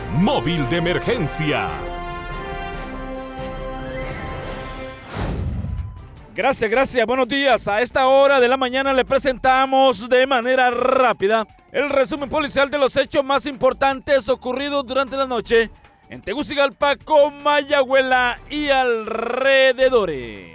Móvil de emergencia. Gracias. Buenos días. A esta hora de la mañana le presentamos de manera rápida el resumen policial de los hechos más importantes ocurridos durante la noche en Tegucigalpa, Comayagüela y alrededores.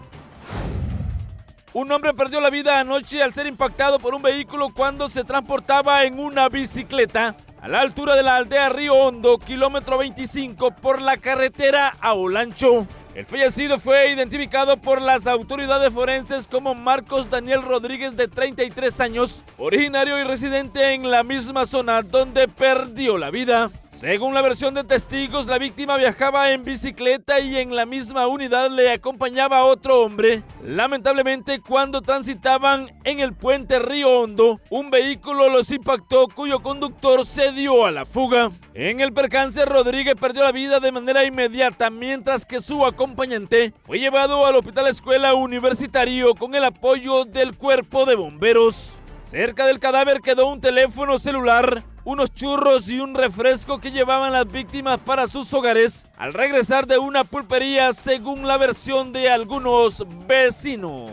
Un hombre perdió la vida anoche al ser impactado por un vehículo cuando se transportaba en una bicicleta a la altura de la aldea Río Hondo, kilómetro 25, por la carretera a Olancho. El fallecido fue identificado por las autoridades forenses como Marcos Daniel Rodríguez, de 33 años, originario y residente en la misma zona donde perdió la vida. Según la versión de testigos, la víctima viajaba en bicicleta y en la misma unidad le acompañaba otro hombre. Lamentablemente, cuando transitaban en el puente Río Hondo, un vehículo los impactó cuyo conductor se dio a la fuga. En el percance, Rodríguez perdió la vida de manera inmediata, mientras que su acompañante fue llevado al Hospital Escuela Universitario con el apoyo del Cuerpo de Bomberos. Cerca del cadáver quedó un teléfono celular, unos churros y un refresco que llevaban las víctimas para sus hogares al regresar de una pulpería, según la versión de algunos vecinos.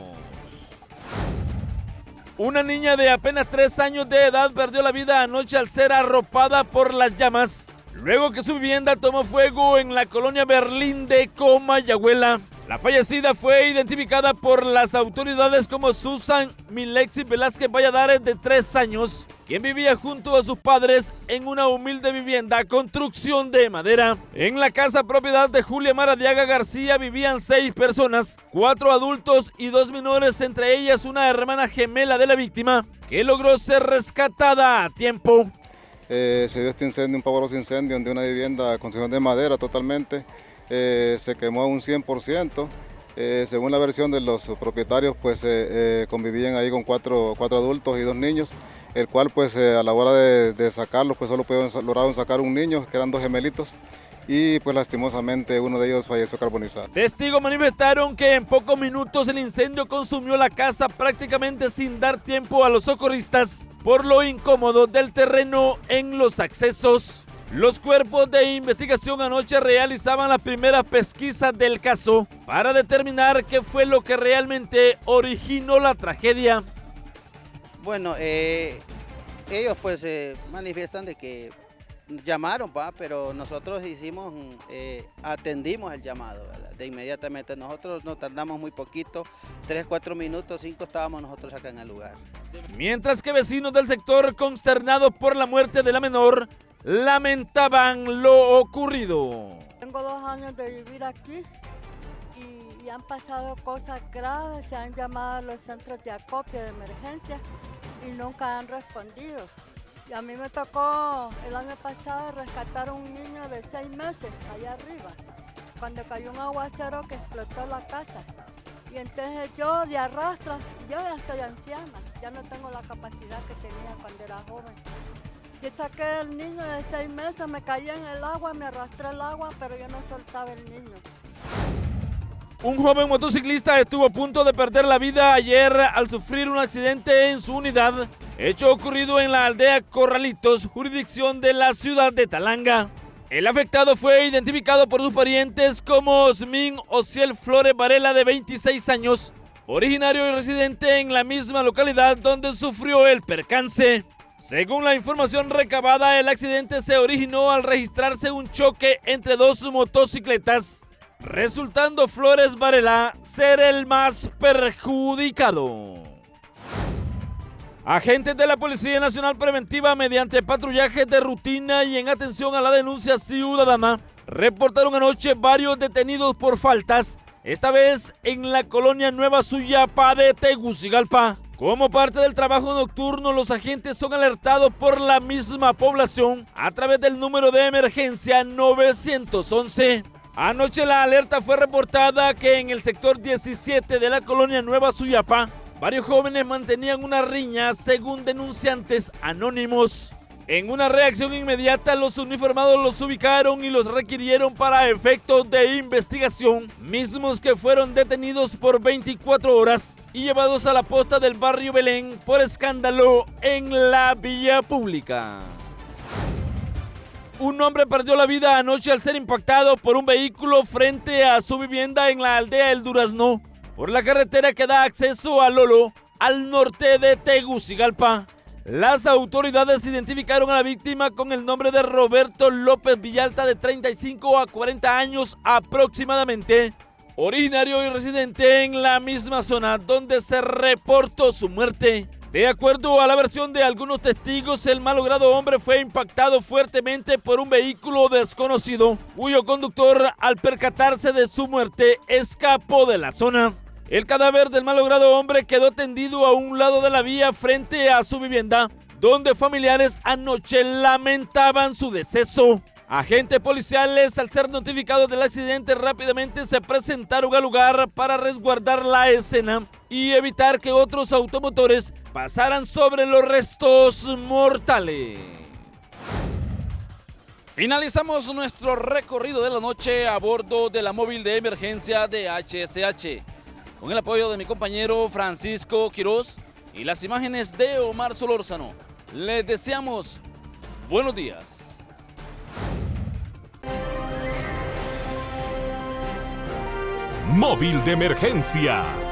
Una niña de apenas 3 años de edad perdió la vida anoche al ser arropada por las llamas, luego que su vivienda tomó fuego en la colonia Berlín de Comayagüela. La fallecida fue identificada por las autoridades como Susan Milexi Velázquez Valladares, de 3 años, quien vivía junto a sus padres en una humilde vivienda construcción de madera. En la casa propiedad de Julia Maradiaga García vivían 6 personas, 4 adultos y 2 menores, entre ellas una hermana gemela de la víctima, que logró ser rescatada a tiempo. Se dio este incendio, un pavoroso incendio de una vivienda de construcción de madera totalmente. Se quemó a un 100%. Según la versión de los propietarios, pues convivían ahí con cuatro adultos y 2 niños, el cual pues a la hora de sacarlos pues solo lograron sacar un niño, que eran 2 gemelitos, y pues lastimosamente uno de ellos falleció carbonizado. Testigos manifestaron que en pocos minutos el incendio consumió la casa prácticamente sin dar tiempo a los socorristas por lo incómodo del terreno en los accesos. Los cuerpos de investigación anoche realizaban las primeras pesquisas del caso para determinar qué fue lo que realmente originó la tragedia. Bueno, ellos pues manifiestan de que llamaron, pero nosotros atendimos el llamado, ¿verdad? De inmediatamente. Nosotros nos tardamos muy poquito, 3, 4 minutos, 5 estábamos nosotros acá en el lugar. Mientras que vecinos del sector, consternados por la muerte de la menor, lamentaban lo ocurrido. Tengo 2 años de vivir aquí y han pasado cosas graves, se han llamado a los centros de acopio de emergencia y nunca han respondido. Y a mí me tocó el año pasado rescatar a un niño de 6 meses allá arriba, cuando cayó un aguacero que explotó la casa. Y entonces yo de arrastra, yo ya estoy anciana, ya no tengo la capacidad que tenía cuando era joven. Yo saqué el niño de 6 meses, me caí en el agua, me arrastré el agua, pero yo no soltaba el niño. Un joven motociclista estuvo a punto de perder la vida ayer al sufrir un accidente en su unidad, hecho ocurrido en la aldea Corralitos, jurisdicción de la ciudad de Talanga. El afectado fue identificado por sus parientes como Osmin Ociel Flores Varela, de 26 años, originario y residente en la misma localidad donde sufrió el percance. Según la información recabada, el accidente se originó al registrarse un choque entre 2 motocicletas, resultando Flores Varela ser el más perjudicado. Agentes de la Policía Nacional Preventiva, mediante patrullajes de rutina y en atención a la denuncia ciudadana, reportaron anoche varios detenidos por faltas, esta vez en la colonia Nueva Suyapa de Tegucigalpa. Como parte del trabajo nocturno, los agentes son alertados por la misma población a través del número de emergencia 911. Anoche la alerta fue reportada que en el sector 17 de la colonia Nueva Suyapa, varios jóvenes mantenían una riña, según denunciantes anónimos. En una reacción inmediata, los uniformados los ubicaron y los requirieron para efectos de investigación, mismos que fueron detenidos por 24 horas y llevados a la posta del barrio Belén por escándalo en la vía pública. Un hombre perdió la vida anoche al ser impactado por un vehículo frente a su vivienda en la aldea El Durazno, por la carretera que da acceso a Lolo, al norte de Tegucigalpa. Las autoridades identificaron a la víctima con el nombre de Roberto López Villalta, de 35 a 40 años aproximadamente, originario y residente en la misma zona donde se reportó su muerte. De acuerdo a la versión de algunos testigos, el malogrado hombre fue impactado fuertemente por un vehículo desconocido, cuyo conductor, al percatarse de su muerte, escapó de la zona. El cadáver del malogrado hombre quedó tendido a un lado de la vía frente a su vivienda, donde familiares anoche lamentaban su deceso. Agentes policiales, al ser notificados del accidente, rápidamente se presentaron al lugar para resguardar la escena y evitar que otros automotores pasaran sobre los restos mortales. Finalizamos nuestro recorrido de la noche a bordo de la móvil de emergencia de HSH, con el apoyo de mi compañero Francisco Quiroz y las imágenes de Omar Solórzano. Les deseamos buenos días. Móvil de emergencia.